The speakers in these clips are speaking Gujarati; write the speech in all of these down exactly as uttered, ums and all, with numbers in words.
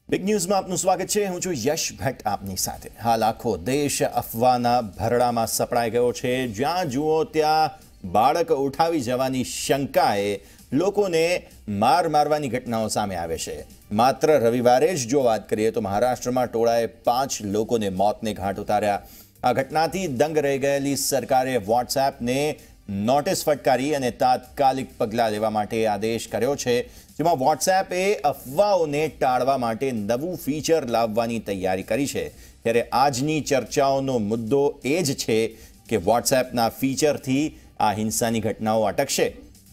बिग न्यूज में आपનું સ્વાગત છે। હું છું યશ ભટ્ટ આપની સાથે। હાલ આખો દેશ અફવાના ભરડામાં સપડાઈ ગયો છે। જ્યાં જુઓ ત્યાં બાળક ઉઠાવી જવાની શંકાએ લોકોને માર મારવાની ઘટનાઓ સામે આવે છે। માત્ર રવિવારે જ જો વાત કરીએ તો મહારાષ્ટ્રમાં ટોળાએ પાંચ લોકોને મોતને ઘાટ ઉતાર્યા। આ ઘટનાથી દંગ રહી ગયેલી સરકારે વોટ્સએપને નોટિસ ફટકારી અને તાત્કાલિક પગલાં લેવા માટે આદેશ કર્યો છે, જેમાં વોટ્સએપે અફવાઓને ટાળવા માટે નવું ફીચર લાવવાની તૈયારી કરી છે। ત્યારે આજની ચર્ચાઓનો મુદ્દો એ જ છે કે વોટ્સએપના ફીચરથી આ હિંસાની ઘટનાઓ અટકશે।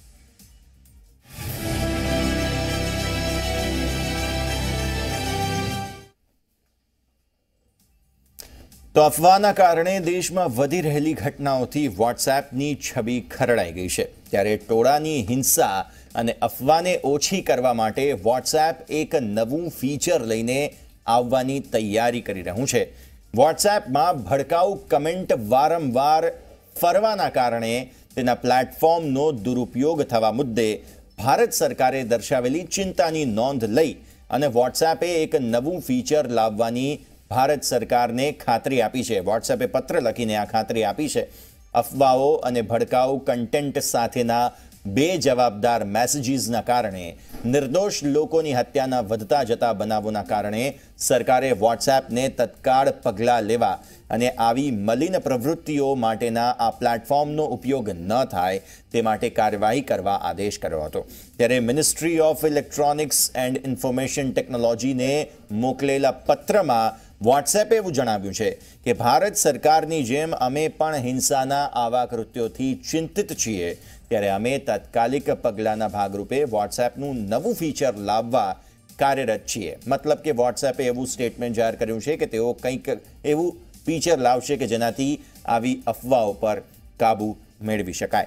તો અફવાના કારણે દેશમાં વધી રહેલી ઘટનાઓથી વોટ્સએપની છબી ખરડાઈ ગઈ છે। ત્યારે ટોળાની હિંસા અને અફવાને ઓછી કરવા માટે વોટ્સએપ એક નવું ફીચર લઈને આવવાની તૈયારી કરી રહ્યું છે। વોટ્સએપમાં ભડકાઉ કમેન્ટ વારંવાર ફરવાના કારણે તેના પ્લેટફોર્મનો દુરુપયોગ થવા મુદ્દે ભારત સરકારે દર્શાવેલી चिंतानी नोंध लई અને વોટ્સએપે એક નવું ફીચર લાવવાની भारत सरकार ने खातरी आपी है। वॉट्सएपे पत्र लखीने आ खातरी आपी है। अफवाओं और भड़काऊ कंटेंट साथेना बेजवाबदार मैसेजीसना कारणे निर्दोष लोकोनी हत्याना वधता जता बनावोना कारणे सरकारे वॉट्सएप ने तत्काळ पगला लेवा अने आवी मलिन प्रवृत्तिओ माटेना आ प्लेटफॉर्मनो उपयोग न थाय ते माटे कार्यवाही करवा आदेश कर्यो हतो। त्यारे ministry of electronics and information technology ने मोकलेला पत्रमा वॉट्सएपे एवुं जणाव्युं छे के भारत सरकारनी जेम अमे पण हिंसाना आवा कृत्योथी चिंतित छीए, त्यारे अमे तात्कालिक पगलाना भागरूपे वॉट्सएपनुं नवुं फीचर लाववा कार्यरत छीए। मतलब के वॉट्सएपे एवुं स्टेटमेंट जाहिर कर्युं छे के तेओ कंईक एवुं फीचर लावशे के जेनाथी आवी अफवाओ पर काबू मेळवी शकाय।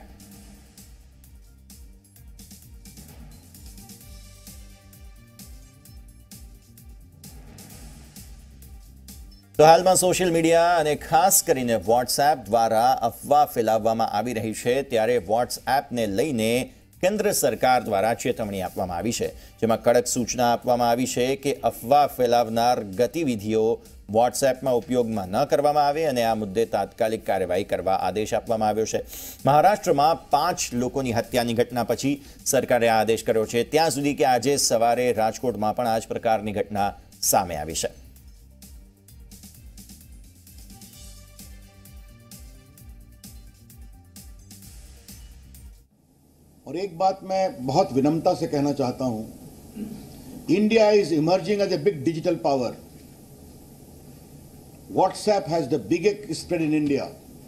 तो हाल में सोशल मीडिया और खास करीने वॉट्सएप द्वारा अफवा फैलाववामां आवी रही है, त्यारे वॉट्सएप ने लईने केंद्र सरकार द्वारा चेतवणी आपवामां आवी छे, जेमां कड़क सूचना आपवामां आवी छे के अफवा फैलावनार गतिविधिओ वॉट्सएप में उपयोग में न करवामां आवे अने आ मुद्दे तात्कालिक कार्यवाही करवा आदेश आपवामां आव्यो छे। महाराष्ट्र में पांच लोकोनी हत्यानी घटना पछी सरकारे आ आदेश कर्यो छे। त्यां सुधी के आजे सवारे राजकोट में पण आ ज प्रकारनी घटना सामे आवी छे। और एक बात मैं बहुत विनम्रता से कहना चाहता हूं, India is emerging as a big digital power. WhatsApp has the biggest spread in India,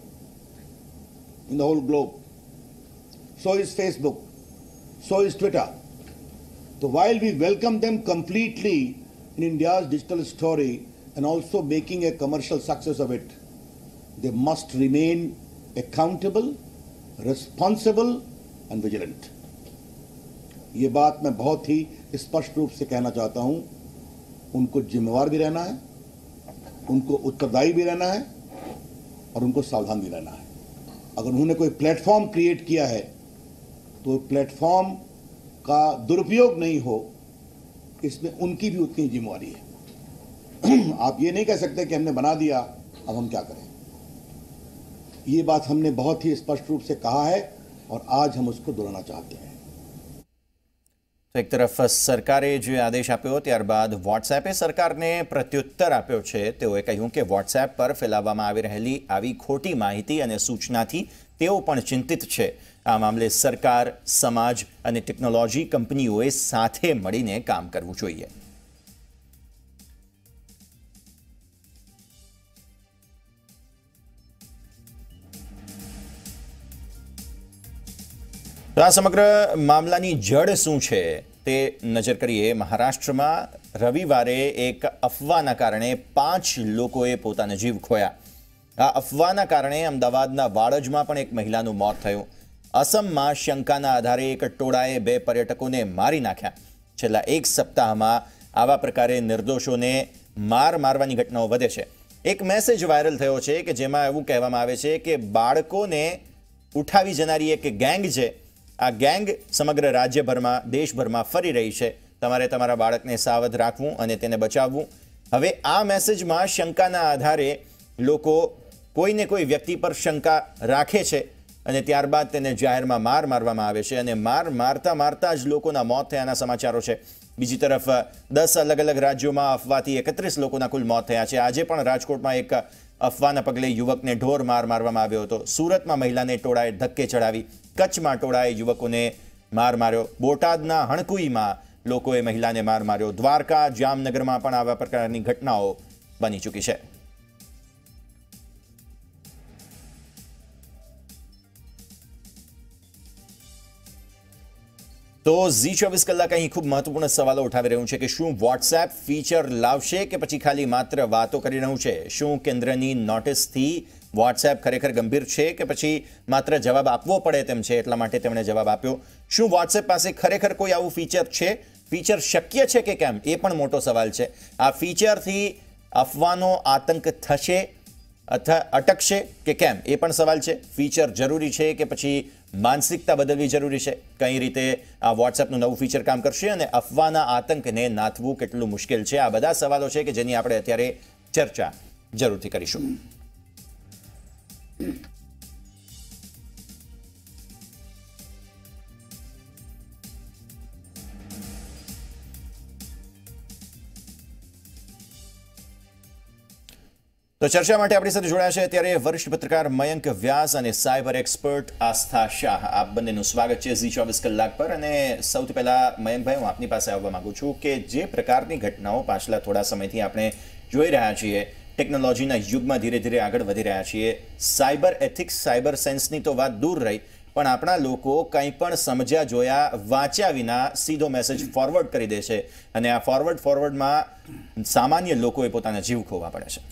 in the whole globe. So is Facebook, so is Twitter. तो while we welcome them completely in India's digital story and also making a commercial success of it, they must remain accountable, responsible and vigilant। ये बात मैं बहुत ही स्पष्ट रूप से कहना चाहता हूं। उनको जिम्मेवार भी रहना है, उनको उत्तरदायी भी रहना है और उनको सावधान भी रहना है। अगर उन्होंने कोई प्लेटफॉर्म क्रिएट किया है तो प्लेटफॉर्म का दुरुपयोग नहीं हो, इसमें उनकी भी उतनी जिम्मेवारी है। आप ये नहीं कह सकते कि हमने बना दिया अब हम क्या करें। ये बात हमने बहुत ही स्पष्ट रूप से कहा है और आज हम उसको दोहराना चाहते हैं। तो एक तरफ सरकारे जो आदेश आप्यो त्यारबाद वॉट्सएपे सरकारने प्रत्युत्तर आप्यो छे। तेओए कह्युं के वॉट्सएप पर फैलाववामां आवी रहेली आवी खोटी माहिती अने सूचनाथी तेओ पण चिंतित छे। आ मामले सरकार, समाज अने टेक्नोलॉजी कंपनीओए साथे मळीने काम करवुं जोईए। तो आ समग्र मामलानी जड़ शुं छे ते नजर करीए। महाराष्ट्र में रविवारे एक अफवाना कारणे पांच लोकोए पोताना जीव खोया। आ अफवाना कारणे अमदावादना वाडजमां पण एक महिलानुं मौत थयुं। असममां शंकाना आधारे एक टोळाए बे पर्यटकोने मारी नाख्या। छेल्ला एक सप्ताहमां आवा प्रकारे निर्दोषोने मार मारवानी घटनाओ वधे छे। एक मेसेज वायरल थयो छे के जेमां एवुं कहेवामां आवे छे के बाळकोने उठावी जनारी एक गैंग छे। आ गैंग समग्र राज्यभर में देशभर में फरी रही है। તમારે તમારા બાળકને સાવધ રાખવું અને તેને બચાવવું. હવે આ મેસેજમાં શંકાના આધારે લોકો કોઈને કોઈ વ્યક્તિ પર શંકા રાખે છે અને ત્યારબાદ તેને જાહેરમાં માર મારવામાં આવે છે અને માર મારતા મારતા જ લોકોના મોત થયાના સમાચારો છે. બીજી તરફ દસ અલગ અલગ રાજ્યોમાં અફવાથી એકત્રીસ લોકોના કુલ મોત થયા છે. આજે પણ રાજકોટમાં એક અફવાના પગલે યુવકને ઢોર માર મારવામાં આવ્યો હતો. સુરતમાં મહિલાને ટોળાએ ધક્કે ચડાવી. કચ્છમાં ટોળાએ યુવકોને માર માર્યો. બોટાદના હણકુઈમાં લોકોએ મહિલાને માર માર્યો. દ્વારકા, જામનગરમાં પણ આવા પ્રકારની ઘટનાઓ બની ચૂકી છે. તો ઝી ચોવીસ કલાક અહીં ખૂબ મહત્વપૂર્ણ સવાલો ઉઠાવી રહ્યું છે કે શું વોટ્સએપ ફીચર લાવશે કે પછી ખાલી માત્ર વાતો કરી રહ્યું છે? શું કેન્દ્રની નોટિસથી વોટ્સએપ ખરેખર ગંભીર છે કે પછી માત્ર જવાબ આપવો પડે તેમ છે એટલા માટે તેમણે જવાબ આપ્યો? શું વોટ્સએપ પાસે ખરેખર કોઈ આવું ફીચર છે? ફીચર શક્ય છે કે કેમ એ પણ મોટો સવાલ છે. આ ફીચરથી અફવાનો આતંક થશે અથવા અટકશે કે કેમ એ પણ સવાલ છે. ફીચર જરૂરી છે કે પછી માનસિકતા બદલવી જરૂરી છે? કઈ રીતે આ વોટ્સએપનું નવું ફીચર કામ કરશે અને અફવાના આતંકને નાથવું કેટલું મુશ્કેલ છે? આ બધા સવાલો છે કે જેની આપણે અત્યારે ચર્ચા જરૂરથી કરીશું. તો ચર્ચા માટે આપણી સાથે જોડાયા છે ત્યારે વરિષ્ઠ પત્રકાર મયંક વ્યાસ અને સાયબર એક્સપર્ટ આસ્થા શાહ. આપ બંનેનું સ્વાગત છે ઝી ચોવીસ કલાક પર. અને સૌથી પહેલા મયંકભાઈ, હું આપની પાસે આવવા માંગુ છું કે જે પ્રકારની ઘટનાઓ પાછલા થોડા સમયથી આપણે જોઈ રહ્યા છીએ, ટેકનોલોજીના યુગમાં ધીરે ધીરે આગળ વધી રહ્યા છીએ, સાયબર એથિક્સ, સાયબર સેન્સની તો વાત દૂર રહી, પણ આપણા લોકો કંઈ પણ સમજ્યા જોયા વાંચ્યા વિના સીધો મેસેજ ફોરવર્ડ કરી દે છે અને આ ફોરવર્ડ ફોરવર્ડમાં સામાન્ય લોકોએ પોતાના જીવ ખોવા પડે છે.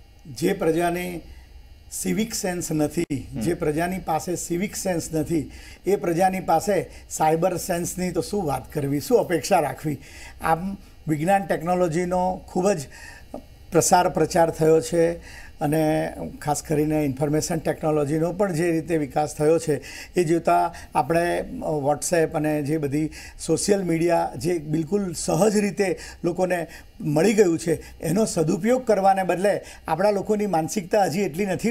જે પ્રજાને સિવિક સેન્સ નથી, જે પ્રજાની પાસે સિવિક સેન્સ નથી, એ પ્રજાની પાસે સાયબર સેન્સની તો શું વાત કરવી, શું અપેક્ષા રાખવી? આમ વિજ્ઞાન ટેકનોલોજીનો ખૂબ જ પ્રસાર પ્રચાર થયો છે અને ખાસ કરીને ઇન્ફોર્મેશન ટેકનોલોજીનો પણ જે રીતે વિકાસ થયો છે એ જોતાં આપણે વોટ્સએપ અને જે બધી સોશિયલ મીડિયા જે બિલકુલ સહજ રીતે લોકોને મળી ગયું છે એનો સદુપયોગ કરવાને બદલે આપણા લોકોની માનસિકતા હજી એટલી નથી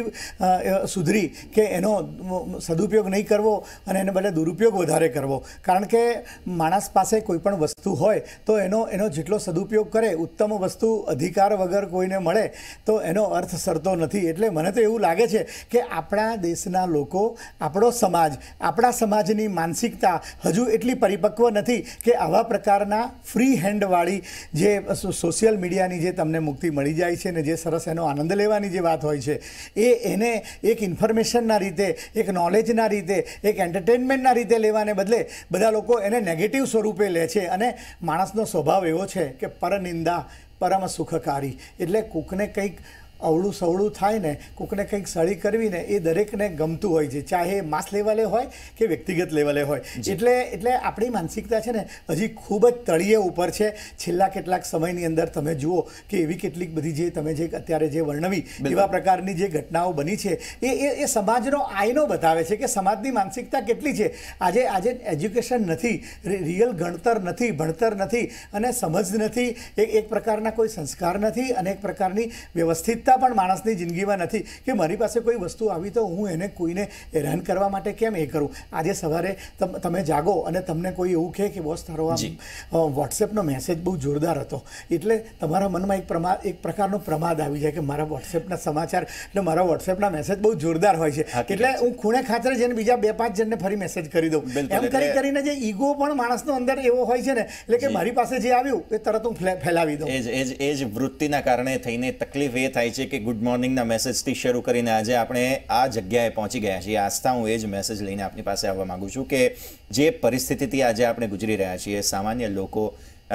સુધરી કે એનો સદુપયોગ નહીં કરવો અને એને બદલે દુરુપયોગ વધારે કરવો. કારણ કે માણસ પાસે કોઈ પણ વસ્તુ હોય તો એનો એનો જેટલો સદુપયોગ કરે, ઉત્તમ વસ્તુ અધિકાર વગર કોઈને મળે તો એનો અર્થ સરતો નથી. એટલે મને તો એવું લાગે છે કે આપણા દેશના લોકો, આપણો સમાજ, આપણા સમાજની માનસિકતા હજુ એટલી પરિપક્વ નથી કે આવા પ્રકારના ફ્રી હેન્ડવાળી જે સોશિયલ મીડિયાની જે તમને મુક્તિ મળી જાય છે ને જે સરસ એનો આનંદ લેવાની જે વાત હોય છે એ એને એક ઇન્ફોર્મેશનના રીતે, એક નોલેજના રીતે, એક એન્ટરટેનમેન્ટના રીતે લેવાને બદલે બધા લોકો એને નેગેટિવ સ્વરૂપે લે છે. અને માણસનો સ્વભાવ એવો છે કે પરનિંદા પરમ સુખકારી. એટલે કોકને કંઈક અવળું સવળું થાય ને, કોકને કંઈક સળી કરવી ને એ દરેકને ગમતું હોય છે, ચાહે માસ લેવલે હોય કે વ્યક્તિગત લેવલે હોય. એટલે એટલે આપણી માનસિકતા છે ને હજી ખૂબ જ તળિયે ઉપર છે. છેલ્લા કેટલાક સમયની અંદર તમે જુઓ કે એવી કેટલીક બધી જે તમે જે અત્યારે જે વર્ણવી એવા પ્રકારની જે ઘટનાઓ બની છે એ એ એ સમાજનો આયનો બતાવે છે કે સમાજની માનસિકતા કેટલી છે. આજે આજે એજ્યુકેશન નથી, રિયલ ગણતર નથી, ભણતર નથી અને સમજ નથી, એક એક પ્રકારના કોઈ સંસ્કાર નથી અને એક પ્રકારની વ્યવસ્થિત પણ માણસની જિંદગીમાં નથી કે મારી પાસે કોઈ વસ્તુ આવી તો હું એને કોઈને હેરાન કરવા માટે કેમ એ કરું. આજે સવારે તમે જાગો અને તમને કોઈ એવું કહે કે બોસ તારો આ વોટ્સએપનો મેસેજ બહુ જોરદાર હતો, એટલે તમારા મનમાં એક પ્રમાદ એક પ્રકારનો પ્રમાદ આવી જાય કે મારા વોટ્સએપના સમાચાર એટલે મારા વોટ્સએપના મેસેજ બહુ જોરદાર હોય છે એટલે હું ખૂણે ખાતરે જઈને બીજા બે પાંચ જણને ફરી મેસેજ કરી દઉં. એમ કરી કરીને જે ઈગો પણ માણસનો અંદર એવો હોય છે ને એટલે કે મારી પાસે જે આવ્યું એ તરત હું ફેલાવી દઉં. એ જ એ જ વૃત્તિના કારણે થઈને તકલીફ એ થાય છે કે ગુડ મોર્નિંગના મેસેજથી શરૂ કરીને આજે આપણે આ જગ્યાએ પહોંચી ગયા છીએ. આસ્થા, હું એ જ મેસેજ લઈને આપની પાસે આવવા માંગુ છું કે જે પરિસ્થિતિથી આજે આપણે ગુજરી રહ્યા છીએ, સામાન્ય લોકો,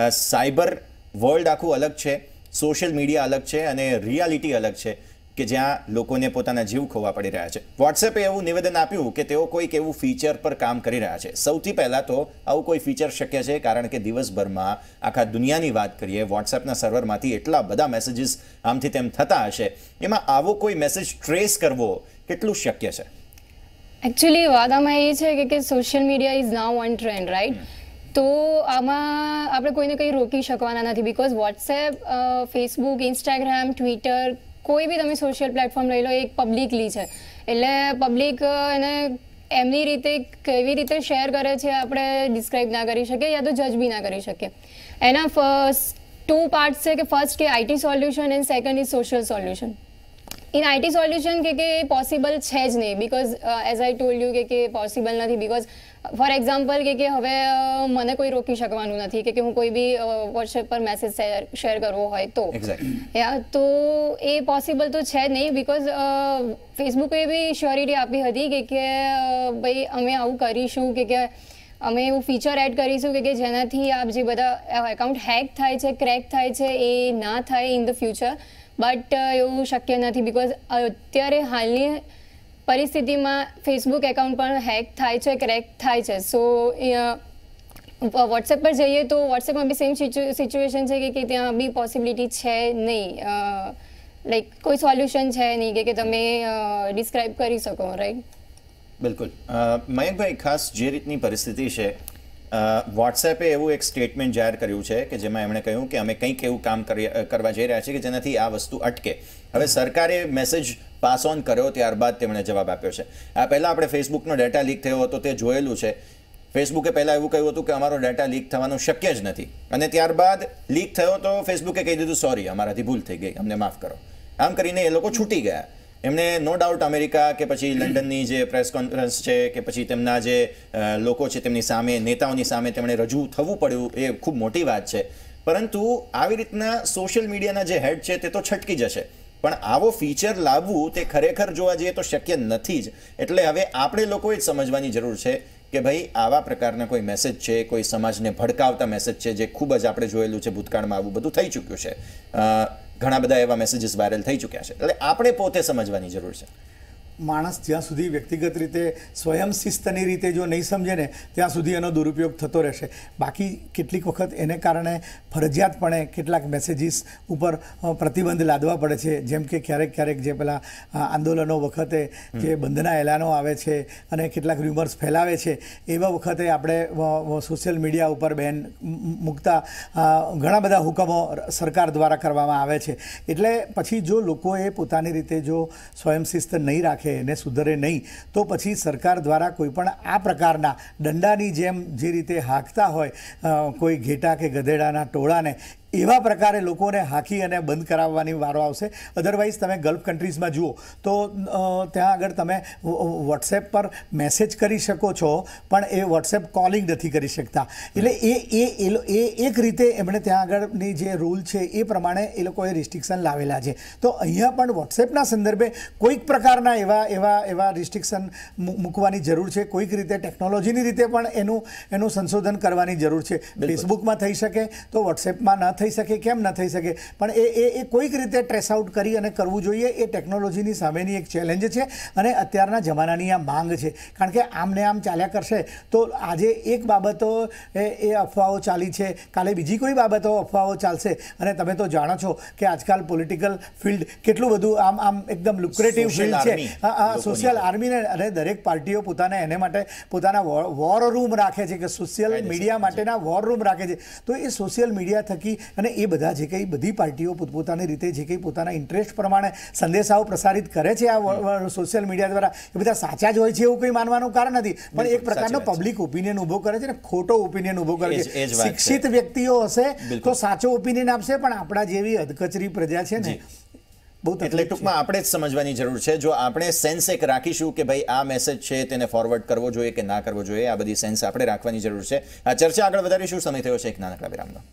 સાયબર વર્લ્ડ આખું અલગ છે, સોશિયલ મીડિયા અલગ છે અને રિયાલિટી અલગ છે કે જ્યાં લોકોને પોતાના જીવ ખોવા પડી રહ્યા છે. વોટ્સએપે એવું નિવેદન આપ્યું કે તેઓ કોઈક એવું ફીચર પર કામ કરી રહ્યા છે. સૌથી પહેલાં તો આવું કોઈ ફીચર શક્ય છે કારણ કે દિવસભરમાં આખા દુનિયાની વાત કરીએ, વોટ્સએપના સર્વરમાંથી એટલા બધા મેસેજીસ આમથી તેમ થતા હશે, એમાં આવો કોઈ મેસેજ ટ્રેસ કરવો કેટલું શક્ય છે? એકચ્યુઅલી વાત આમાં એ છે કે social media is now on trend, right? તો આમાં આપણે કોઈને કંઈ રોકી શકવાના નથી because WhatsApp Facebook Instagram Twitter કોઈ બી તમે સોશિયલ પ્લેટફોર્મ લઈ લો એક પબ્લિકલી છે એટલે પબ્લિક એને એમની રીતે કેવી રીતે શેર કરે છે આપણે ડિસ્ક્રાઇબ ના કરી શકીએ યા તો જજ બી ના કરી શકીએ એના ફર્સ્ટ ટુ પાર્ટ્સ છે કે ફર્સ્ટ કે IT solution and second is social solution in IT solution કે કે પોસિબલ છે જ નહીં because as I told you કે કે પોસિબલ નથી બિકોઝ ફોર એક્ઝામ્પલ કે કે હવે મને કોઈ રોકી શકવાનું નથી કે કે હું કોઈ બી વોટ્સએપ પર મેસેજ શેર કરવો હોય તો યા તો એ પોસિબલ તો છે જ નહીં બિકોઝ ફેસબુકે બી શ્યોરિટી આપી હતી કે કે ભાઈ અમે આવું કરીશું કે કે અમે એવું ફીચર એડ કરીશું કે જેનાથી આપ જે બધા એકાઉન્ટ હેક થાય છે ક્રેક થાય છે એ ના થાય ઇન ધ ફ્યુચર બટ એવું શક્ય નથી બિકોઝ અત્યારે હાલની પરિસ્થિતિમાં ફેસબુક એકાઉન્ટ પણ હેક થાય છે ક્રેક થાય છે સો વોટ્સએપ પર જઈએ તો વોટ્સએપમાં બી સેમ સિચ્યુએશન છે કે ત્યાં બી પોસિબિલિટી છે નહીં લાઈક કોઈ સોલ્યુશન છે નહીં કે તમે ડિસ્ક્રાઇબ કરી શકો રાઈટ બિલકુલ મયંકભાઈ ખાસ જે રીતની પરિસ્થિતિ છે વોટ્સએપે એવું એક સ્ટેટમેન્ટ જાહેર કર્યું છે કે જેમાં એમણે કહ્યું કે અમે કંઈક એવું કામ કરવા જઈ રહ્યા છીએ કે જેનાથી આ વસ્તુ અટકે હવે સરકારે મેસેજ પાસ ઓન કર્યો ત્યારબાદ તેમણે જવાબ આપ્યો છે આ પહેલાં આપણે ફેસબુકનો ડેટા લીક થયો હતો તે જોયેલું છે ફેસબુકે પહેલાં એવું કહ્યું હતું કે અમારો ડેટા લીક થવાનું શક્ય જ નથી અને ત્યારબાદ લીક થયો તો ફેસબુકે કહી દીધું સોરી અમારાથી ભૂલ થઈ ગઈ અમને માફ કરો આમ કરીને એ લોકો છૂટી ગયા એમણે નો ડાઉટ અમેરિકા કે પછી લંડનની જે પ્રેસ કોન્ફરન્સ છે કે પછી તેમના જે લોકો છે તેમની સામે નેતાઓની સામે તેમણે રજૂ થવું પડ્યું એ ખૂબ મોટી વાત છે પરંતુ આવી રીતના સોશિયલ મીડિયાના જે હેડ છે તે તો છટકી જશે પણ આવો ફીચર લાવવું તે ખરેખર જોવા જઈએ તો શક્ય નથી જ એટલે હવે આપણે લોકોએ જ સમજવાની જરૂર છે કે ભાઈ આવા પ્રકારના કોઈ મેસેજ છે કોઈ સમાજને ભડકાવતા મેસેજ છે જે ખૂબ જ આપણે જોયેલું છે ભૂતકાળમાં આવું બધું થઈ ચૂક્યું છે ઘણા બધા એવા મેસેજીસ વાયરલ થઈ ચૂક્યા છે એટલે આપણે પોતે સમજવાની જરૂર છે માણસ જ્યાં સુધી વ્યક્તિગત રીતે સ્વયં શિસ્તની રીતે જો નહીં સમજે ને ત્યાં સુધી એનો દુરુપયોગ થતો રહેશે બાકી કેટલીક વખત એને કારણે ફરજિયાતપણે કેટલાક મેસેજીસ ઉપર પ્રતિબંધ લાદવા પડે છે જેમ કે ક્યારેક ક્યારેક જે પેલા આંદોલનો વખતે જે બંધના એલાનો આવે છે અને કેટલાક ર્યુમર્સ ફેલાવે છે એવા વખતે આપણે સોશિયલ મીડિયા ઉપર બેન મૂકતા ઘણા બધા હુકમો સરકાર દ્વારા કરવામાં આવે છે એટલે પછી જો લોકોએ પોતાની રીતે જો સ્વયં શિસ્ત નહીં રાખે એને સુધરે નહીં તો પછી સરકાર દ્વારા કોઈ પણ આ પ્રકારના દંડાની જેમ જે રીતે હાંકતા હોય કોઈ ઘેટા કે ગધેડાના ટોળાને એવા પ્રકારે લોકોને હાંકી અને બંધ કરાવવાની વારો આવશે અધરવાઇઝ તમે ગલ્ફ કન્ટ્રીઝમાં જુઓ તો ત્યાં આગળ તમે વોટ્સએપ પર મેસેજ કરી શકો છો પણ એ વોટ્સએપ કોલિંગ નથી કરી શકતા એટલે એ એ એ એક રીતે એમણે ત્યાં આગળની જે રૂલ છે એ પ્રમાણે એ લોકોએ રિસ્ટ્રિક્શન લાવેલા છે તો અહીંયા પણ વોટ્સએપના સંદર્ભે કોઈક પ્રકારના એવા એવા એવા રિસ્ટ્રિક્શન મૂકવાની જરૂર છે કોઈક રીતે ટેકનોલોજીની રીતે પણ એનું એનું સંશોધન કરવાની જરૂર છે ફેસબુકમાં થઈ શકે તો વોટ્સએપમાં ન થઈ શકે કેમ ન થઈ શકે પણ એ એ કોઈક રીતે ટ્રેસ આઉટ કરી અને કરવું જોઈએ એ ટેકનોલોજીની સામેની એક ચેલેન્જ છે અને અત્યારના જમાનાની આ માંગ છે કારણ કે આમને આમ ચાલ્યા કરશે તો આજે એક બાબતો એ એ અફવાઓ ચાલી છે કાલે બીજી કોઈ બાબતો અફવાઓ ચાલશે અને તમે તો જાણો છો કે આજકાલ પોલિટિકલ ફિલ્ડ કેટલું બધું આમ આમ એકદમ લુક્રેટિવ ફિલ્ડ છે સોશિયલ આર્મીને અને દરેક પાર્ટીઓ પોતાને એને માટે પોતાના વોર રૂમ રાખે છે કે સોશિયલ મીડિયા માટેના વોર રૂમ રાખે છે તો એ સોશિયલ મીડિયા થકી અને એ બધા જે કંઈ બધી પાર્ટીઓ પોતપોતાની રીતે જે કંઈ પોતાના ઇન્ટરેસ્ટ પ્રમાણે સંદેશાઓ પ્રસારિત કરે છે આ સોશિયલ મીડિયા દ્વારા એ બધા સાચા જ હોય છે એવું કંઈ માનવાનું કારણ નથી પણ એક પ્રકારનો પબ્લિક ઓપિનિયન ઊભો કરે છે ને ખોટો ઓપિનિયન ઊભો કરે છે શિક્ષિત વ્યક્તિઓ હશે તો સાચો ઓપિનિયન આપશે પણ આપણા જેવી અધકચરી પ્રજા છે ને એટલે ટૂંકમાં આપણે જ સમજવાની જરૂર છે જો આપણે સેન્સ એક રાખીશું કે ભાઈ આ મેસેજ છે તેને ફોરવર્ડ કરવો જોઈએ કે ના કરવો જોઈએ આ બધી સેન્સ આપણે રાખવાની જરૂર છે આ ચર્ચા આગળ વધારીશું સમય થયો છે એક નાનકડા વિરામનો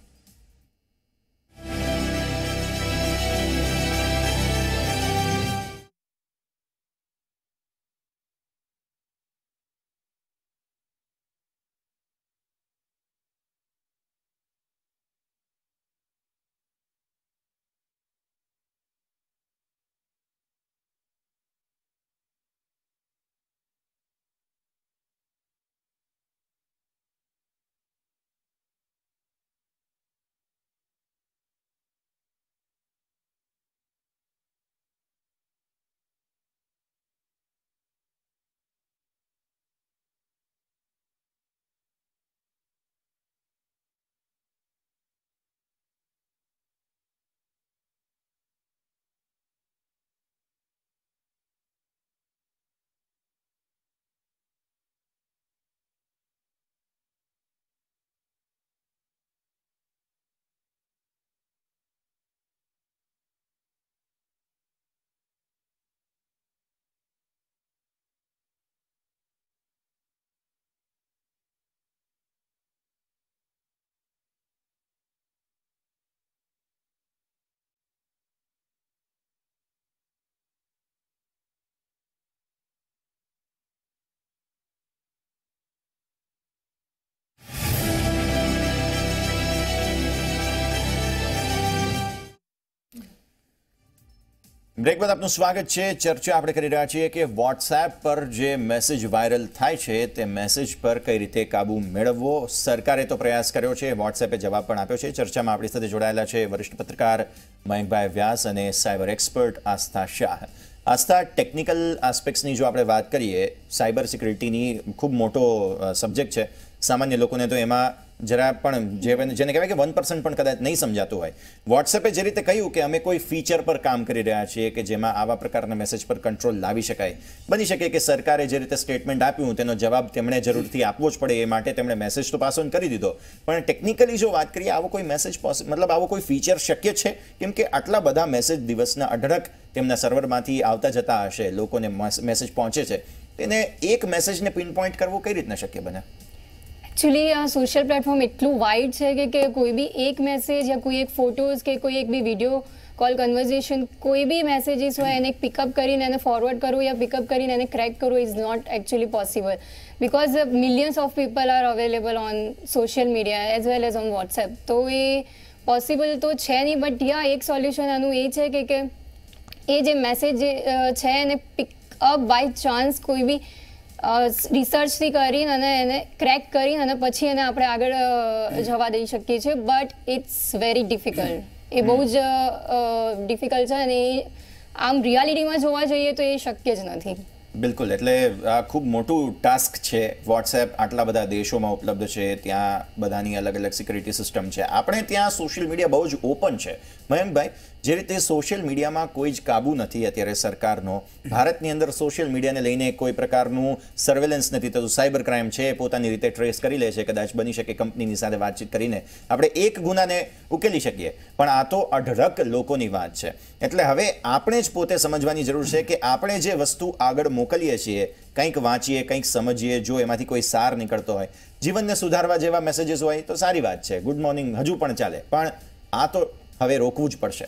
બ્રેક બાદ આપનું સ્વાગત છે. ચર્ચા આપણે કરી રહ્યા છીએ કે વોટ્સએપ પર જે મેસેજ વાયરલ થાય છે તે મેસેજ પર કઈ રીતે કાબુ મેળવવો. સરકારે તો પ્રયાસ કર્યો છે, વોટ્સએપે જવાબ પણ આપ્યો છે. ચર્ચામાં આપણી સાથે જોડાયેલા છે વરિષ્ઠ પત્રકાર મયંકભાઈ વ્યાસ અને cyber expert Aastha Shah. Aastha, technical આસ્પેક્ટ્સની જો આપણે વાત કરીએ, સાયબર સિક્યુરિટીની ખૂબ મોટો સબ્જેક્ટ છે. સામાન્ય લોકોને તો એમાં જરા પણ જે જેને કહેવાય કે વન પર્સન્ટ પણ કદાચ નહીં સમજાતું હોય. વોટ્સએપે જે રીતે કહ્યું કે અમે કોઈ ફીચર પર કામ કરી રહ્યા છીએ કે જેમાં આવા પ્રકારના મેસેજ પર કંટ્રોલ લાવી શકાય. બની શકે કે સરકારે જે રીતે સ્ટેટમેન્ટ આપ્યું તેનો જવાબ તેમણે જરૂરથી આપવો જ પડે, એ માટે તેમણે મેસેજ તો પાસ ઓન કરી દીધો. પણ ટેકનિકલી જો વાત કરીએ, આવો કોઈ મેસેજ મતલબ આવો કોઈ ફીચર શક્ય છે? કેમ કે આટલા બધા મેસેજ દિવસના અઢળક તેમના સર્વરમાંથી આવતા જતા હશે, લોકોને મેસેજ પહોંચે છે, તેને એક મેસેજને પિન પોઈન્ટ કરવું કઈ રીતના શક્ય બને? એકચ્યુઅલી આ સોશિયલ પ્લેટફોર્મ એટલું વાઇડ છે કે કે કોઈ બી એક મેસેજ યા કોઈ એક ફોટોઝ કે કોઈ એક બી વિડીયો કોલ કન્વર્ઝેશન, કોઈ બી મેસેજીસ હોય એને પિકઅપ કરીને એને ફોરવર્ડ કરવું યા પિકઅપ કરીને એને ક્રેક કરવું is not actually possible, because millions of people are available on social media as well as on WhatsApp. તો એ પોસિબલ તો છે નહીં, બટ યા એક સોલ્યુશન આનું એ છે કે કે એ જે મેસેજ છે એને પિકઅપ બાય ચાન્સ કોઈ બી રિસર્ચથી કરીને અને એને ક્રેક કરીને અને પછી એને આપણે આગળ જવા દઈ શકીએ છીએ. But it's very difficult. એ બહુ જ ડિફિકલ્ટ છે અને એ આમ રિયાલિટીમાં જોવા જઈએ તો એ શક્ય જ નથી. બિલકુલ. એટલે આ ખૂબ મોટું ટાસ્ક છે. વોટ્સએપ આટલા બધા દેશોમાં ઉપલબ્ધ છે, ત્યાં બધાની અલગ અલગ સિક્યુરિટી સિસ્ટમ છે. આપણે ત્યાં સોશિયલ મીડિયા બહુ જ ઓપન છે. મયંકભાઈ, જે રીતે સોશિયલ મીડિયામાં કોઈ જ કાબુ નથી અત્યારે સરકારનો, ભારતની અંદર સોશિયલ મીડિયાને લઈને કોઈ પ્રકારનું સર્વેલન્સ નથી થતું. સાયબર ક્રાઇમ છે, પોતાની રીતે ટ્રેસ કરી લે છે. કદાચ બની શકે કંપનીની સાથે વાતચીત કરીને આપણે એક ગુનાને ઉકેલી શકીએ, પણ આ તો અઢળક લોકોની વાત છે. એટલે હવે આપણે જ પોતે સમજવાની જરૂર છે કે આપણે જે વસ્તુ આગળ મોકલીએ છીએ, કંઈક વાંચીએ, કંઈક સમજીએ, જો એમાંથી કોઈ સાર નીકળતો હોય, જીવનને સુધારવા જેવા મેસેજીસ હોય તો સારી વાત છે, ગુડ મોર્નિંગ હજુ પણ ચાલે, પણ આ તો હવે રોકવું જ પડશે.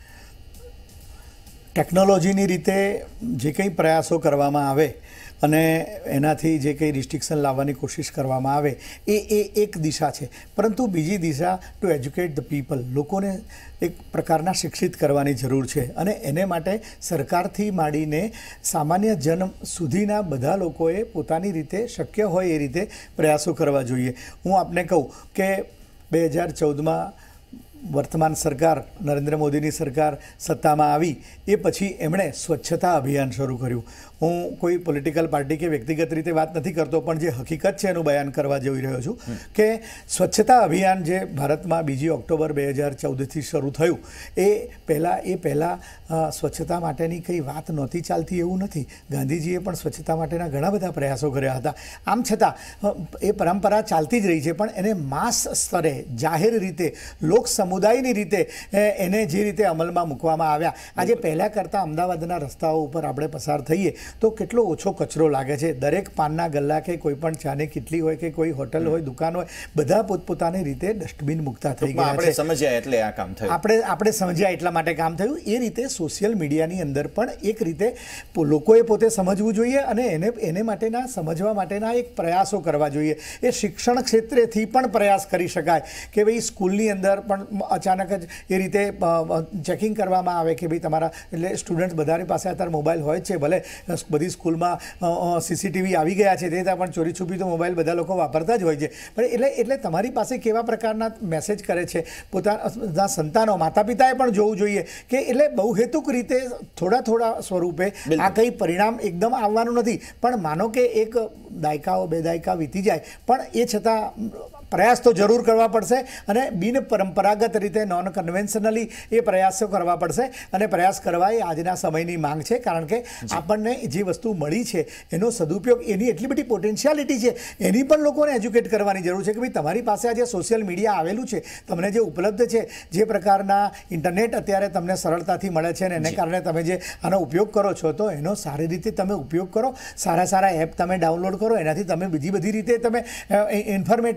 ટેકનોલોજીની રીતે જે કંઈ પ્રયાસો કરવામાં આવે અને એનાથી જે કંઈ રિસ્ટ્રિક્શન લાવવાની કોશિશ કરવામાં આવે એ એ એક દિશા છે, પરંતુ બીજી દિશા ટુ એજ્યુકેટ ધ પીપલ, લોકોને એક પ્રકારના શિક્ષિત કરવાની જરૂર છે. અને એને માટે સરકારથી માંડીને સામાન્ય જન સુધીના બધા લોકોએ પોતાની રીતે શક્ય હોય એ રીતે પ્રયાસો કરવા જોઈએ. હું આપને કહું કે બે હજાર ચૌદમાં વર્તમાન સરકાર, નરેન્દ્ર મોદીની સરકાર સત્તામાં આવી એ પછી એમણે સ્વચ્છતા અભિયાન શરૂ કર્યું. હું કોઈ પોલિટિકલ પાર્ટી કે વ્યક્તિગત રીતે વાત નથી કરતો, પણ જે હકીકત છે એનું બયાન કરવા જઈ રહ્યો છું કે સ્વચ્છતા અભિયાન જે ભારતમાં બીજી ઓક્ટોબર બે હજાર ચૌદથી શરૂ થયું, એ પહેલાં એ પહેલાં સ્વચ્છતા માટેની કંઈ વાત નહોતી ચાલતી એવું નથી. ગાંધીજીએ પણ સ્વચ્છતા માટેના ઘણા બધા પ્રયાસો કર્યા હતા. આમ છતાં એ પરંપરા ચાલતી જ રહી છે, પણ એને માસ સ્તરે જાહેર રીતે લોક સમુદાયની રીતે એને જે રીતે અમલમાં મૂકવામાં આવ્યા, આજે પહેલાં કરતાં અમદાવાદના રસ્તાઓ ઉપર આપણે પસાર થઈએ તો કેટલો ઓછો કચરો લાગે છે. દરેક પાનના ગલ્લા કે કોઈ પણ ચાની કિટલી હોય કે કોઈ હોટલ હોય, દુકાન હોય, બધા પોતપોતાની રીતે ડસ્ટબિન મૂકતા થઈ ગયા છે. આપણે સમજ્યા એટલે આ કામ થયું. આપણે આપણે સમજ્યા એટલા માટે કામ થયું. એ રીતે સોશિયલ મીડિયાની અંદર પણ એક રીતે લોકોએ પોતે સમજવું જોઈએ અને એને એને માટેના સમજવા માટેના એક પ્રયાસો કરવા જોઈએ. એ શિક્ષણ ક્ષેત્રેથી પણ પ્રયાસ કરી શકાય કે ભાઈ સ્કૂલની અંદર પણ અચાનક જ એ રીતે ચેકિંગ કરવામાં આવે કે ભાઈ તમારા એટલે સ્ટુડન્ટ્સ બધાની પાસે અત્યારે મોબાઈલ હોય છે, ભલે બધી સ્કૂલમાં સીસીટીવી આવી ગયા છે, તે પણ ચોરી છુપી તો મોબાઈલ બધા લોકો વાપરતા જ હોય છે. પણ એટલે એટલે તમારી પાસે કેવા પ્રકારના મેસેજ કરે છે પોતાના સંતાનો, માતા પિતાએ પણ જોવું જોઈએ કે એટલે બહુહેતુક રીતે થોડા થોડા સ્વરૂપે આ કંઈ પરિણામ એકદમ આવવાનું નથી. પણ માનો કે એક દાયકાઓ બે દાયકા વીતી જાય, પણ એ છતાં પ્રયાસ તો જરૂર કરવા પડશે અને બિન પરંપરાગત રીતે નોન કન્વેન્શનલી એ પ્રયાસો કરવા પડશે. અને પ્રયાસ કરવા એ આજના સમયની માંગ છે, કારણ કે આપણને જે વસ્તુ મળી છે એનો સદુપયોગ, એની એટલી બધી પોટેન્શિયાલિટી છે, એની પણ લોકોને એજ્યુકેટ કરવાની જરૂર છે કે ભાઈ તમારી પાસે આજે સોશિયલ મીડિયા આવેલું છે, તમને જે ઉપલબ્ધ છે, જે પ્રકારના ઇન્ટરનેટ અત્યારે તમને સરળતાથી મળે છે અને એને કારણે તમે જે આનો ઉપયોગ કરો છો તો એનો સારી રીતે તમે ઉપયોગ કરો, સારા સારા એપ તમે ડાઉનલોડ કરો, એનાથી તમે બીજી બધી રીતે તમે ઇન્ફોર્મેટિવ થાઓ,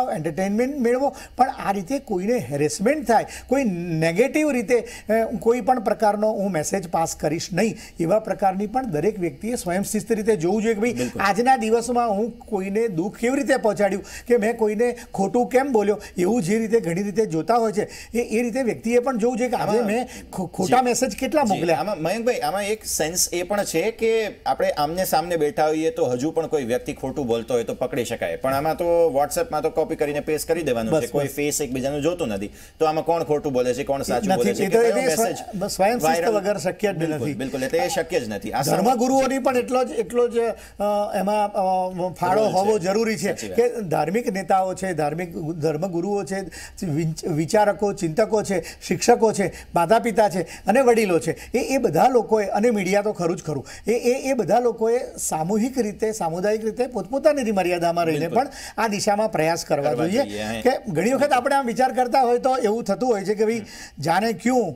એન્ટરટેનમેન્ટ મેળવો, પણ આ રીતે કોઈને હેરેસમેન્ટ થાય, કોઈ નેગેટિવ રીતે કોઈ પણ પ્રકારનો હું મેસેજ પાસ કરીશ નહીં, એવા પ્રકારની પણ દરેક વ્યક્તિએ સ્વયંશિસ્ત રીતે જોવું જોઈએ કે ભાઈ આજના દિવસમાં હું કોઈને દુઃખ કેવી રીતે પહોંચાડ્યું, કે મેં કોઈને ખોટું કેમ બોલ્યો, એવું જે રીતે ઘણી રીતે જોતા હોય છે એ એ રીતે વ્યક્તિએ પણ જોવું જોઈએ કે આજે મેં ખોટા મેસેજ કેટલા મોકલ્યા. આમાં મયંકભાઈ, આમાં એક સેન્સ એ પણ છે કે આપણે આમને સામને બેઠા હોઈએ તો હજુ પણ કોઈ વ્યક્તિ ખોટું બોલતો હોય તો પકડી શકાય, પણ આમાં તો વોટ્સએપમાં તો કોપી કરીને પેસ્ટ કરી દેવાનું છે, કોઈ ફેસ એકબીજાનું જોતું નથી, તો આમાં કોણ ખોટું બોલે છે, કોણ સાચું બોલે છે, સ્વયંશિસ્ત વગર શક્ય જ નથી. બિલકુલ, એટલે એ શક્ય જ નથી. આ ધર્મગુરુઓની પણ એટલો જ એટલો જ એમાં ફાળો હોવો જરૂરી છે કે ધાર્મિક નેતાઓ છે, ધાર્મિક ધર્મગુરુઓ છે, વિચારકો, ચિંતકો છે, શિક્ષકો છે, માતા પિતા છે અને વડીલો છે, એ એ બધા લોકોએ, અને મીડિયા તો ખરું જ ખરું, એ એ એ બધા લોકોએ સામૂહિક રીતે, સામુદાયિક રીતે પોતપોતાની મર્યાદામાં રહીને પણ આ દિશામાં પ્રયાસ કરવા જોઈએ. કે ઘણી વખત આપણે આમ વિચાર કરતા હોય તો એવું થતું હોય છે કે ભાઈ જાને ક્યું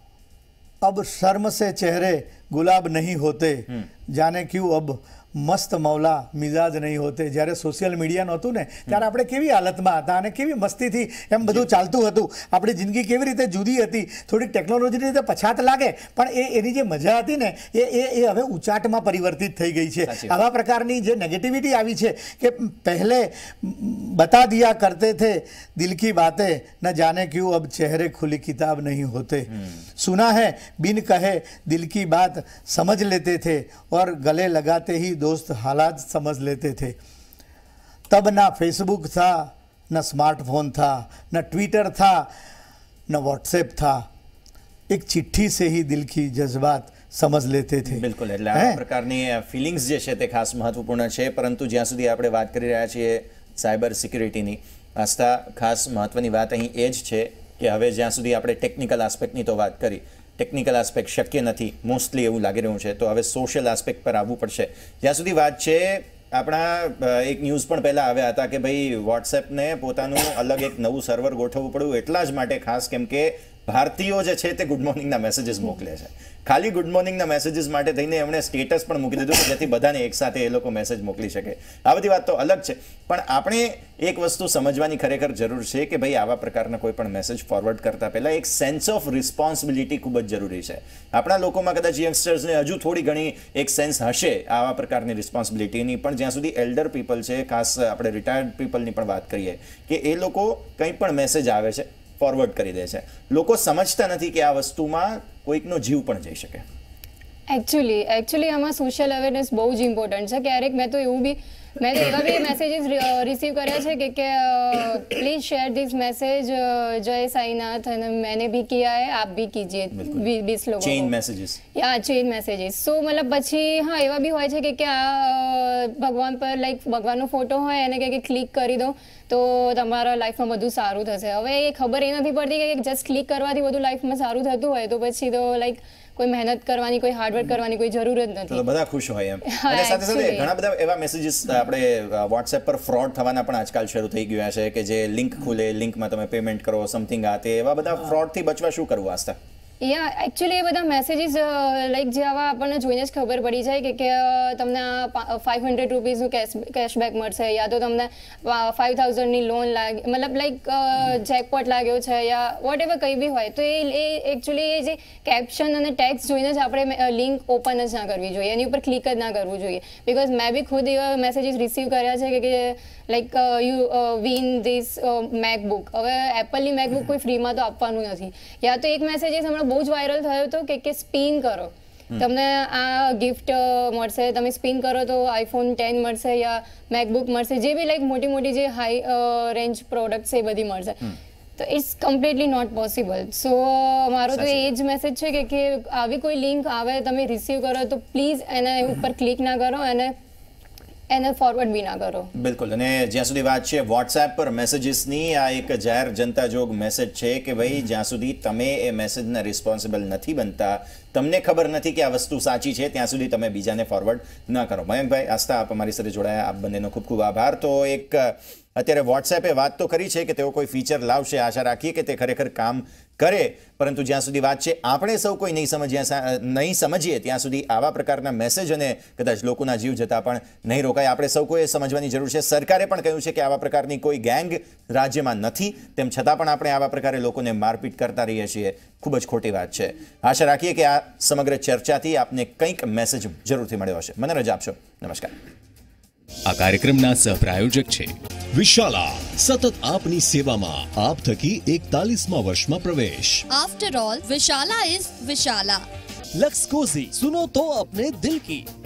અબ શર્મ સે ચહેરે ગુલાબ નહીં હોતે, જાને ક્યું અબ મસ્ત મૌલા મિજાજ નહીં હોતે. જ્યારે સોશિયલ મીડિયા નહોતું ને ત્યારે આપણે કેવી હાલતમાં હતા અને કેવી મસ્તીથી એમ બધું ચાલતું હતું, આપણી જિંદગી કેવી રીતે જુદી હતી, થોડીક ટેકનોલોજીની રીતે પછાત લાગે પણ એ એની જે મજા હતી ને એ એ એ હવે ઉચાટમાં પરિવર્તિત થઈ ગઈ છે. આવા પ્રકારની જે નેગેટિવિટી આવી છે કે પહેલે બતા દિયા કરતે થે દિલ કી બાतें ન જાને ક્યું અબ ચહેરે ખુલી કિતાબ નહીં હોતે, સુના હૈ બિન કહે દિલ की बात समझ लेते थे और गले लगाते ही दोस्त हालात समझ लेते थे. तब ना फेसबुक था, न स्मार्टफोन था, न ट्विटर था, न व्हाट्सएप था, एक चिट्ठी से ही दिल की जज्बात સમજ લેતે થે. બિલકુલ, એટલે આ પ્રકારની ફિલિંગ્સ જે છે તે ખાસ મહત્વપૂર્ણ છે, પરંતુ જ્યાં સુધી આપણે વાત કરી રહ્યા છીએ સાયબર સિક્યુરિટીની, આસ્થા ખાસ મહત્વની વાત અહીં એ જ છે કે હવે જ્યાં સુધી આપણે ટેકનિકલ આસ્પેક્ટની તો વાત કરી, ટેકનિકલ આસ્પેક્ટ શક્ય નથી મોસ્ટલી એવું લાગી રહ્યું છે, તો હવે સોશિયલ આસ્પેક્ટ પર આવવું પડશે. જ્યાં સુધી વાત છે, આપણા એક ન્યૂઝ પણ પહેલાં આવ્યા હતા કે ભાઈ વોટ્સએપને પોતાનું અલગ એક નવું સર્વર ગોઠવવું પડ્યું એટલા જ માટે, ખાસ કેમ કે ભારતીયો જે છે તે ગુડ મોર્નિંગના મેસેજીસ મોકલે છે. ખાલી ગુડ મોર્નિંગના મેસેજીસ માટે થઈને એમણે સ્ટેટસ પણ મૂકી દીધું કે જેથી બધાને એકસાથે એ લોકો મેસેજ મોકલી શકે. આ બધી વાત તો અલગ છે, પણ આપણે એક વસ્તુ સમજવાની ખરેખર જરૂર છે કે ભાઈ આવા પ્રકારના કોઈ પણ મેસેજ ફોરવર્ડ કરતા પહેલાં એક સેન્સ ઓફ રિસ્પોન્સિબિલિટી ખૂબ જ જરૂરી છે. આપણા લોકોમાં કદાચ યંગસ્ટર્સને હજુ થોડી ઘણી એક સેન્સ હશે આવા પ્રકારની રિસ્પોન્સિબિલિટીની, પણ જ્યાં સુધી એલ્ડર પીપલ છે, ખાસ આપણે રિટાયર્ડ પીપલની પણ વાત કરીએ કે એ લોકો કંઈ પણ મેસેજ આવે છે ફોરવર્ડ કરી દે છે. લોકો સમજતા નથી કે આ વસ્તુમાં કોઈકનો જીવ પણ જઈ શકે. એકચ્યુઅલી એકચ્યુઅલી આમાં સોશિયલ અવેરનેસ બહુ જ ઇમ્પોર્ટન્ટ છે. ક્યારેક મેં તો એવું બી મેં તો એવા બી મેસેજીસ રિસીવ કર્યા છે કે કે પ્લીઝ શેર दिस मैसेज जय साईनाथ અને मैंने भी किया है आप भी कीजिए बीस लोगों चेन मैसेजेस યા ચેઇન મેસેજીસ. સો મતલબ પછી હા એવા બી હોય છે કે કે આ ભગવાન પર લાઈક ભગવાનનો ફોટો હોય અને કે ક્લિક કરી દો તો તમારા લાઈફમાં બધું સારું થશે. હવે એ ખબર એ નથી પડતી કે જસ્ટ ક્લિક કરવાથી બધું લાઈફમાં સારું થતું હોય તો પછી તો લાઈક કોઈ મહેનત કરવાની, કોઈ હાર્ડવર્ક કરવાની કોઈ જરૂર જ નથી, તો બધા ખુશ હોય એમ. અને સાથે સાથે ઘણા બધા એવા મેસેજીસ આપણે વોટ્સએપ પર ફ્રોડ થવાના પણ આજકાલ શરૂ થઈ ગયા છે કે જે લિંક ખુલે, લિંકમાં તમે પેમેન્ટ કરો, સમથિંગ આ તે, એવા બધા ફ્રોડથી બચવા શું કરવું આસ્થા? યા એકચ્યુઅલી એ બધા મેસેજીસ લાઈક જે આવા આપણને જોઈને જ ખબર પડી જાય કે કે તમને ફાઇવ હંડ્રેડ રૂપીઝનું કેશ કેશબેક મળશે, યા તો તમને ફાઇવ થાઉઝન્ડની લોન લાગે, મતલબ લાઈક જેકપોટ લાગ્યો છે યા વોટ એવર કંઈ બી હોય તો એ એકચ્યુઅલી એ જે કેપ્શન અને ટેક્સ્ટ જોઈને જ આપણે લિંક ઓપન જ ના કરવી જોઈએ, એની ઉપર ક્લિક જ ના કરવું જોઈએ. બિકોઝ મેં બી ખુદ એવા મેસેજીસ રિસીવ કર્યા છે કે like you win this MacBook. હવે એપલની મેકબુક કોઈ ફ્રીમાં તો આપવાનું નથી. યા તો એક મેસેજીસ હમણાં બહુ જ વાયરલ થયો હતો કે કે સ્પિન કરો તમને આ ગિફ્ટ મળશે, તમે સ્પિન કરો તો આઈફોન ટેન મળશે યા મેકબુક મળશે, જે બી લાઈક મોટી મોટી જે હાઈ રેન્જ પ્રોડક્ટ છે એ બધી મળશે. તો it's completely not possible. So મારો તો એ જ મેસેજ છે કે કે આવી કોઈ લિંક આવે તમે રિસીવ કરો તો પ્લીઝ એના ઉપર ક્લિક ના કરો અને એને ફોરવર્ડ બી ના કરો. બિલકુલ. અને જ્યાં સુધી વાત છે વોટ્સએપ પર મેસેજીસની, આ એક જાહેર જનતા જોગ મેસેજ છે કે ભાઈ જ્યાં સુધી તમે એ મેસેજના રિસ્પોન્સિબલ નથી બનતા તમને ખબર નથી કે આ વસ્તુ સાચી છે ત્યાં સુધી તમે બીજાને ફોરવર્ડ ન કરો. મયંકભાઈ, આસ્થા, આપ અમારી સાથે જોડાયા, આપ બંનેનો ખૂબ ખૂબ આભાર. તો એક અત્યારે વોટ્સએપે વાત તો કરી છે કે તેઓ કોઈ ફીચર લાવશે, આશા રાખીએ કે તે ખરેખર કામ કરે, પરંતુ જ્યાં સુધી વાત છે આપણે સૌ કોઈ નહીં સમજ્યા નહીં સમજીએ ત્યાં સુધી આવા પ્રકારના મેસેજ અને કદાચ લોકોના જીવ જતા પણ નહીં રોકાય. આપણે સૌ કોઈએ સમજવાની જરૂર છે. સરકારે પણ કહ્યું છે કે આવા પ્રકારની કોઈ ગેંગ રાજ્યમાં નથી, તેમ છતાં પણ આપણે આવા પ્રકારે લોકોને મારપીટ કરતા રહીએ છીએ. ખૂબ જ ખોટી વાત છે. આશા રાખીએ કે આ સમગ્ર ચર્ચાથી આપને કંઈક મેસેજ જરૂરથી મળ્યો હશે. મને રજા આપશો. નમસ્કાર. આ કાર્યક્રમના સહપ્રાયોજક છે વિશાલા, સતત આપની સેવામાં, આપ થકી એકતાલીસમાં વર્ષમાં પ્રવેશ. After all Vishala is Vishala. Lux Cozy, सुनो तो अपने दिल की.